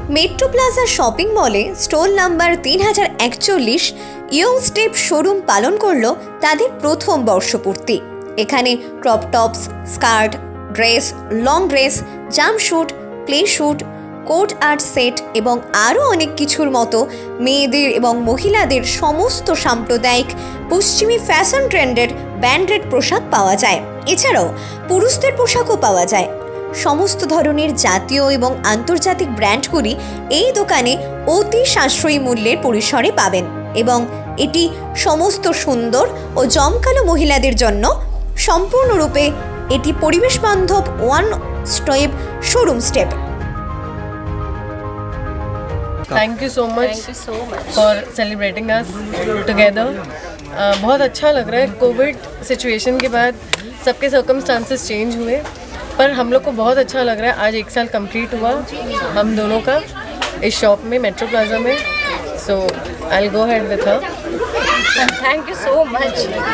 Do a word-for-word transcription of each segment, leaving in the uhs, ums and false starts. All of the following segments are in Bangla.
মেট্রো প্লাজা শপিং মলে স্টোর নাম্বার তিন হাজার একচল্লিশ ইয়ং স্টেপ শোরুম পালন করল তাদের প্রথম বর্ষপূর্তি। এখানে crop tops, skirt, dress, long dress, jumpsuit, playsuit, coord set এবং আরও অনেক কিছুর মতো মেয়েদের এবং মহিলাদের সমস্ত সাম্প্রদায়িক পশ্চিমী ফ্যাশন ট্রেন্ডের ব্র্যান্ডেড পোশাক পাওয়া যায়। এছাড়াও পুরুষদের পোশাকও পাওয়া যায়। সমস্ত ধরনের জাতীয় এবং আন্তর্জাতিক ব্র্যান্ডগুলি এই দোকানে অতি সাশ্রয়ী মূল্যের পরিসরে পাবেন এবং এটি সমস্ত সুন্দর ও জমকালো মহিলাদের জন্য সম্পূর্ণরূপে এটি পরিবেশ বান্ধব one step showroom step. Thank you so much for celebrating us together. बहुत अच्छा लग रहा है। कोविड सिचुएशन के बाद सबके सर्कमस्टांसेस चेंज हुए, पर हम लोग को बहुत अच्छा लग रहा है। आज एक साल कंप्लीट हुआ हम दोनों का इस शॉप में, मेट्रो प्लाजा में। So I will go ahead with her. Thank you so much.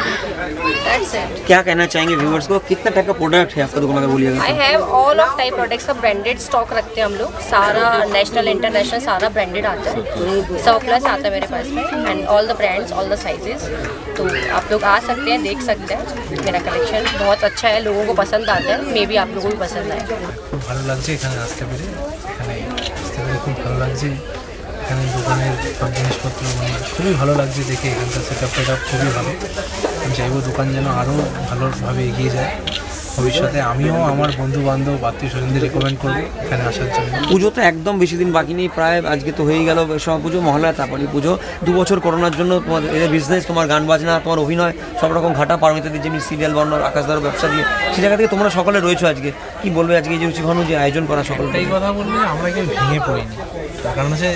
That's it. क्या कहना चाहेंगे व्यूअर्स को? कितना टाइप का प्रोडक्ट है आपका दुकान, अगर बोलिएगा? I have all of type products, सब ब्रांडेड स्टॉक रखते हैं हम लोग। सारा नेशनल इंटरनेशनल सारा ब्रांडेड आता है। सौ प्लस आता है मेरे पास में and all the brands, all the sizes. तो आप लोग आ सकते हैं, देख सकते हैं। मेरा कलेक्शन बहुत अच्छा है, लोगों को पसंद आता है। मे बी आप लोगों को भी पसंद आए। খুব ভালো লাগছে এখানে আসতে পেরে। এখানে আসতে পেরে খুব ভালো লাগছে। এখানে দোকানের সব জিনিসপত্র মানে খুবই ভালো লাগছে দেখে। এখানকার সেটআপ টেটআপ খুবই ভালো। আমি চাইবো দোকান যেন আরও ভালোভাবে এগিয়ে যায়। ভবিষ্যতে আমিও আমার বন্ধু বান্ধব আত্মীয় স্বজনদের রেকমেন্ড করবো এখানে আসার জন্য। পুজো তো একদম বেশি দিন বাকি নেই, প্রায় আজকে তো হয়েই গেল সব পুজো, মহল্লা, তারপরে পুজো। দু বছর করোনার জন্য তোমার এদের বিজনেস, তোমার গান বাজনা, তোমার অভিনয় সব রকম ঘাটা পারমিতা দিয়ে যেমনি সিরিয়াল বানানোর আকাশদার ব্যবসা দিয়ে, সেই জায়গা থেকে তোমরা সকলে রয়েছো। আজকে কি বলবে আজকে যে রুচি ঘন যে আয়োজন করা সকল? এই কথা বলবো যে আমরা কেউ ভেঙে পড়িনি। তার কারণ হচ্ছে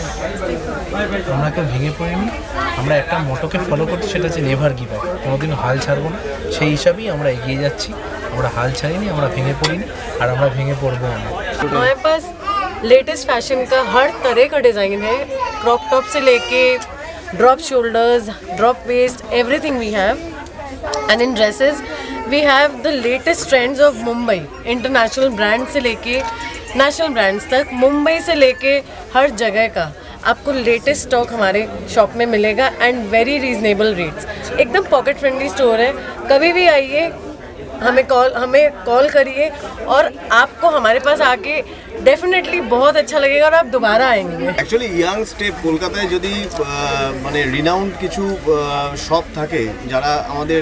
আমরা কেউ ভেঙে পড়িনি। আমরা একটা মোটোকে ফলো করছি, সেটা হচ্ছে নেভার গিভ আপ। কোনোদিন হাল ছাড়বো না। সেই হিসাবেই আমরা এগিয়ে যাচ্ছি। আমরা হাল ছাড়িনি, আমরা ভেঙে পড়িনি, আর আমরা ভেঙে পড়বো না। हमारे पास लेटेस्ट फैशन का हर तरह का डिज़ाइन है। क्रॉप टॉप से लेके drop shoulders, drop waist, everything we have. And in dresses we have the latest trends of Mumbai. International brand से लेके नेशनल ब्रांड्स तक, मुंबई से लेके हर जगह का आपको लेटेस्ट स्टॉक हमारे शॉप में मिलेगा एंड वेरी रीजनेबल रेट्स। एकदम पॉकेट फ्रेंडली स्टोर है। कभी भी आइए, हमें कॉल हमें कॉल करिए और आपको हमारे पास आके डेफिनेटली बहुत अच्छा लगेगा और आप दोबारा आएंगे। एक्चुअली ইয়াং স্টেপ কলকাতায় যদি মানে রিনাউন্ড কিছু শপ থাকে যারা আমাদের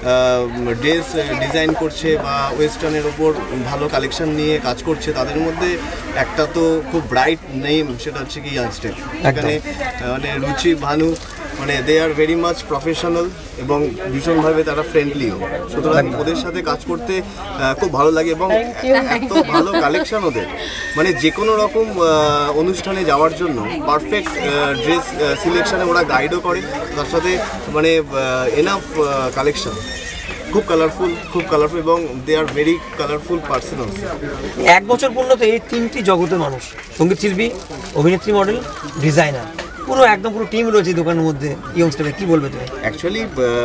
ড্রেস ডিজাইন করছে বা ওয়েস্টার্নের ওপর ভালো কালেকশন নিয়ে কাজ করছে, তাদের মধ্যে একটা তো খুব ব্রাইট নেম, সেটা হচ্ছে কি ইয়াং স্টেপ। এখানে মানে রুচি, ভানু, মানে they are very much professional এবং ভীষণভাবে তারা ফ্রেন্ডলিও। সুতরাং ওদের সাথে কাজ করতে খুব ভালো লাগে এবং এত ভালো কালেকশন ওদের, মানে যে কোনো রকম অনুষ্ঠানে যাওয়ার জন্য পারফেক্ট ড্রেস সিলেকশনে ওরা গাইডও করে, তার সাথে মানে এনাফ কালেকশন। খুব কালারফুল, খুব কালারফুল এবং they are very colourful person also. এক বছর পূর্ণ তো এই তিনটি জগতের মানুষ, সঙ্গীত শিল্পী, অভিনেত্রী, মডেল, ডিজাইনার, পুরো একদম পুরো টিম রয়েছে দোকানের মধ্যে। ইয়ং স্টেপে কী বলবে তুমি? অ্যাকচুয়ালি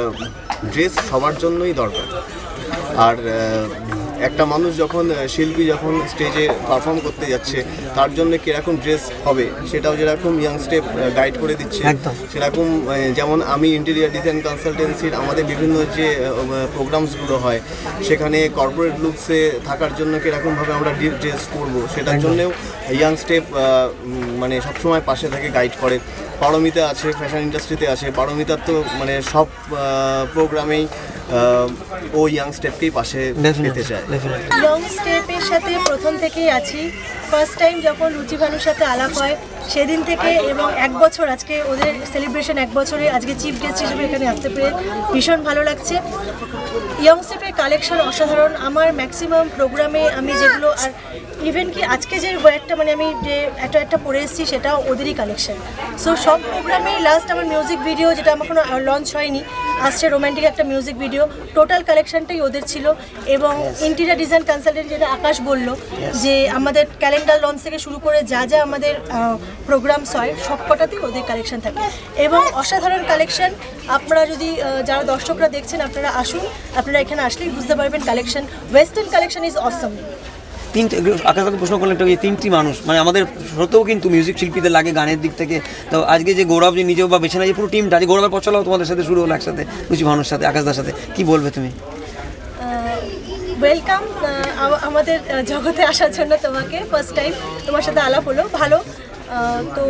ড্রেস সবার জন্যই দরকার। আর একটা মানুষ যখন শিল্পী যখন স্টেজে পারফর্ম করতে যাচ্ছে, তার জন্য কীরকম ড্রেস হবে সেটাও যেরকম ইয়াং স্টেপ গাইড করে দিচ্ছে, সেরকম যেমন আমি ইন্টেরিয়ার ডিজাইন কনসালটেন্সির আমাদের বিভিন্ন যে প্রোগ্রামসগুলো হয়, সেখানে কর্পোরেট লুকসে থাকার জন্য কীরকমভাবে আমরা ড্রেস পরবো, সেটার জন্যেও ইয়াং স্টেপ মানে সবসময় পাশে থেকে গাইড করে। পারমিতা আছে, ফ্যাশন ইন্ডাস্ট্রিতে আছে। পারমিতার তো মানে সব প্রোগ্রামেই ও ইয়াং স্টেপকেই পাশে পেতে চায়। ইয়ং স্টেপের সাথে প্রথম থেকেই আছি। ফার্স্ট টাইম যখন রুচি ভানুর সাথে আলাপ হয় সেদিন থেকে, এবং এক বছর আজকে ওদের সেলিব্রেশন, এক বছরে আজকে চিফ গেস্ট হিসেবে এখানে আসতে পেরে ভীষণ ভালো লাগছে। ইয়ং স্টেপের কালেকশন অসাধারণ। আমার ম্যাক্সিমাম প্রোগ্রামে আমি যেগুলো, আর ইভেন কি আজকে যে একটা মানে আমি যে একটা একটা পরে এসেছি সেটাও ওদেরই কালেকশন। সো সব প্রোগ্রামেই লাস্ট আমার মিউজিক ভিডিও, যেটা আমার কোনো লঞ্চ হয়নি, আসছে রোম্যান্টিক একটা মিউজিক ভিডিও, টোটাল কালেকশনটাই ওদের ছিল। এবং ইন্টেরিয়ার ডিজাইন কনসালটেন্ট যেটা আকাশ বলল, যে আমাদের ক্যালেন্ডার লঞ্চ থেকে শুরু করে যা যা আমাদের প্রোগ্রামস হয় সবকটাতেই ওদের কালেকশন থাকে এবং অসাধারণ কালেকশন। আপনারা যদি যারা দর্শকরা দেখছেন, আপনারা আসুন, আপনারা এখানে আসলেই বুঝতে পারবেন collection. Western collection is awesome. তিনটে আকাশকে প্রশ্ন করলে একটা এই তিনটি মানুষ মানে আমাদের সত্যিও কিন্তু মিউজিক শিল্পীদের লাগে গানের দিক থেকে। তো আজকে যে গৌরব যে নিজেও বা বেছে না যে পুরো টিমটা আজকে গৌরবের পচলাও তোমাদের সাথে শুরু হলো একসাথে রুচি ভানুর সাথে আকাশদার সাথে, কি বলবে তুমি? ওয়েলকাম আমাদের জগতে আসার জন্য তোমাকে, ফার্স্ট টাইম তোমার সাথে আলাপ হলো, ভালো। তো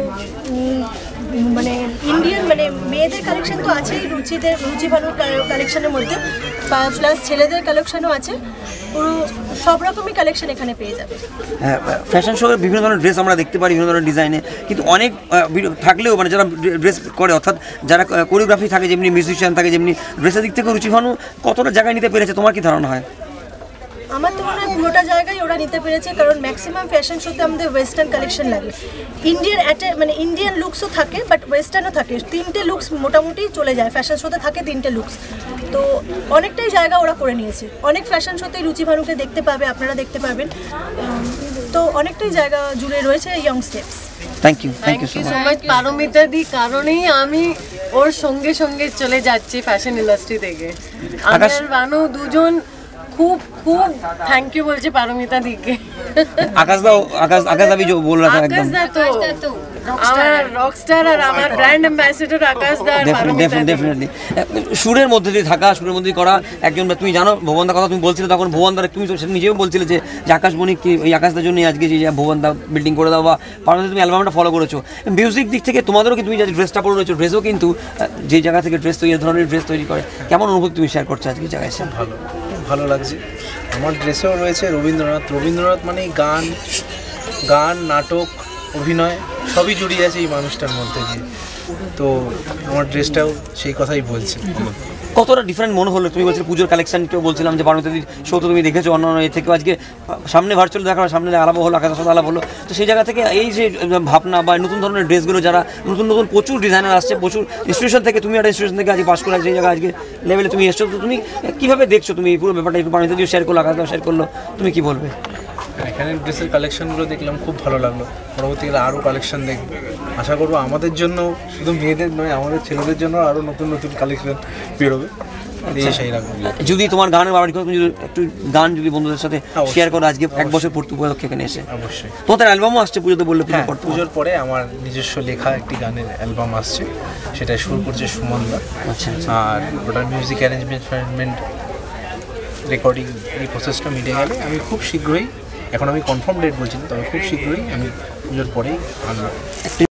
মানে ইন্ডিয়ান মানে মেয়েদের কালেকশন তো আছেই রুচিদের, রুচি ভানুর কালেকশনের মধ্যে, প্লাস ছেলেদের কালেকশনও আছে, পুরো সব রকমই কালেকশন এখানে পেয়ে যাবে। হ্যাঁ, ফ্যাশন শোয়ে বিভিন্ন ধরনের ড্রেস আমরা দেখতে পারি, বিভিন্ন ধরনের ডিজাইনে, কিন্তু অনেক থাকলেও মানে যারা ড্রেস করে অর্থাৎ যারা কোরিওগ্রাফি থাকে, যেমনি মিউজিশিয়ান থাকে, যেমনি ড্রেসের দিক থেকে রুচি ভানু কতটা জায়গায় নিতে পেরেছে তোমার কি ধারণা হয়? আমার তো মনে হয় পুরোটা জায়গায় ওরা নিতে পেরেছে, কারণ ম্যাক্সিমাম ফ্যাশন শোতে আমাদের ওয়েস্টার্ন কালেকশন লাগে, ইন্ডিয়ান অ্যাটে মানে ইন্ডিয়ান লুকসও থাকে বাট ওয়েস্টার্নও থাকে, তিনটে লুকস মোটামুটি চলে যায়, ফ্যাশন শোতে থাকে তিনটে লুকস, তো অনেকটাই জায়গা ওরা করে নিয়েছে। অনেক ফ্যাশন শোতেই রুচি ভানুকে দেখতে পাবে, আপনারা দেখতে পাবেন, তো অনেকটাই জায়গা জুড়ে রয়েছে young steps. Thank you thank you so much Paramita di, কারণেই আমি ওর সঙ্গে সঙ্গে চলে যাচ্ছি ফ্যাশন ইন্ডাস্ট্রি থেকে। আমি আর ভানু দুজন खूब खूब थैंक यू बोलছে পারমিতা দিকে। আকাশ দাও আকাশ আকাশ দাবি जो बोल रहा था एकदम আকাশ দা তো আমার রকস্টার আর আমার ব্র্যান্ড অ্যাম্বাসেডর আকাশ দা আর পারমিতা ডেফিনেটলি সুরের মধ্যে দিয়ে থাকা, সুরের মধ্যে করা একজন, তুমি জানো ভুবনদার কথা তুমি বলছিলে তখন, ভুবনদার তুমি তো নিজেও বলছিলে যে আকাশ বনি কি ওই আকাশদার জন্য আজকে যে ভুবনদা বিল্ডিং করে দাও বা পারমিতা তুমি অ্যালবামটা ফলো করেছো। মিউজিক দিক থেকে তোমাদেরও কি তুমি যে ড্রেসটা পরে রয়েছো, ড্রেসও কিন্তু যে জায়গা থেকে ড্রেস তৈরি, এই ধরনের ড্রেস তৈরি করে, কেমন অনুভূতি তুমি শেয়ার করছো আজকে জায়গায় এসে? ভালো ভালো লাগছে। আমার ড্রেসেও রয়েছে রবীন্দ্রনাথ, রবীন্দ্রনাথ মানে গান গান নাটক অভিনয় সবই জড়িয়ে আছে এই মানুষটার মধ্যে দিয়ে, তো আমার ড্রেসটাও সেই কথাই বলছে। কতটা ডিফারেন্ট মনে হলো? তুমি বলছিলে পুজোর কালেকশনকেও বলছিলাম যে পারমিতাদির শো তো তুমি দেখেছো অন্য অন্য এ থেকেও, আজকে সামনে ভার্চুয়াল দেখা, সামনে আলাপ হলো, আকাশের সাথে আলাপ হলো, তো সেই জায়গা থেকে এই যে ভাবনা বা নতুন ধরনের ড্রেসগুলো যারা নতুন নতুন প্রচুর ডিজাইনার আসছে, প্রচুর ইনস্টিটিউশন থেকে, তুমি একটা ইনস্টিটিউশন থেকে আজকে পাস করে সেই জায়গায় আজকে লেভেলে তুমি এসছো, তো তুমি কীভাবে দেখছো তুমি পুরো ব্যাপারটা? একটু পারমিতাদিও শেয়ার করলো, আকাশদাও শেয়ার করলো, তুমি কী বলবে? এখানে ড্রেসের কালেকশনগুলো দেখলাম, খুব ভালো লাগলো, পরবর্তীকালে আরও কালেকশন দেখব, আশা করবো আমাদের জন্য শুধু মেয়েদের নয় আমাদের ছেলেদের জন্য আরও নতুন নতুন কালেকশন বেরোবে, সেই রাখবো। যদি তোমার গানের বাবার তুমি যদি একটু গান যদি বন্ধুদের সাথে শেয়ার করো আজকে এক বছর পূর্তি উপলক্ষে এখানে এসে। অবশ্যই। তোমাদের অ্যালবামও আসছে পুজোতে বললে, পুজোর পরে আমার নিজস্ব লেখা একটি গানের অ্যালবাম আসছে, সেটা শুরু করছে সুমন দা। আচ্ছা, আর ওটার মিউজিক অ্যারেঞ্জমেন্ট ফ্যারেঞ্জমেন্ট রেকর্ডিং এই প্রসেসটা মিটে গেলে আমি খুব শীঘ্রই, এখন আমি কনফার্ম ডেট বলছি না, তবে খুব শীঘ্রই আমি পুজোর পরেই আনবো।